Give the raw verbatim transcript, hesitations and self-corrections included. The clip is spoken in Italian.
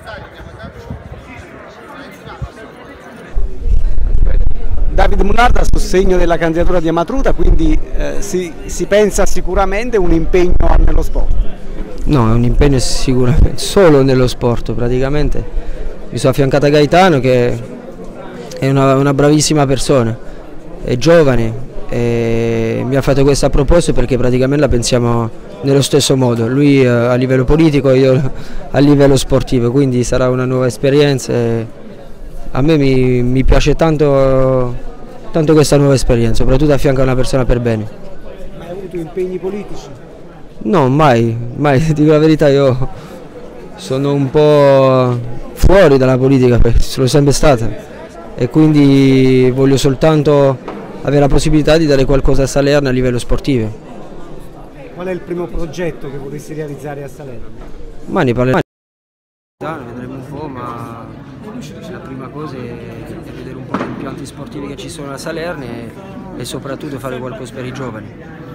Davide Munarda a sostegno della candidatura di Amatruta, quindi eh, si, si pensa sicuramente un impegno nello sport. No, è un impegno sicuramente solo nello sport praticamente. Mi sono affiancato a Gaetano che è una, una bravissima persona, è giovane e mi ha fatto questa proposta perché praticamente la pensiamo nello stesso modo, lui a livello politico e io a livello sportivo, quindi sarà una nuova esperienza e a me mi, mi piace tanto, tanto questa nuova esperienza, soprattutto a fianco a una persona per bene. Ma hai avuto impegni politici? No, mai, mai, dico la verità, io sono un po' fuori dalla politica, perché sono sempre stata e quindi voglio soltanto avere la possibilità di dare qualcosa a Salerno a livello sportivo. Qual è il primo progetto che vorresti realizzare a Salerno? Ma ne parleremo, vedremo un po', ma la prima cosa è vedere un po' gli impianti sportivi che ci sono a Salerno e, e soprattutto fare qualcosa per i giovani.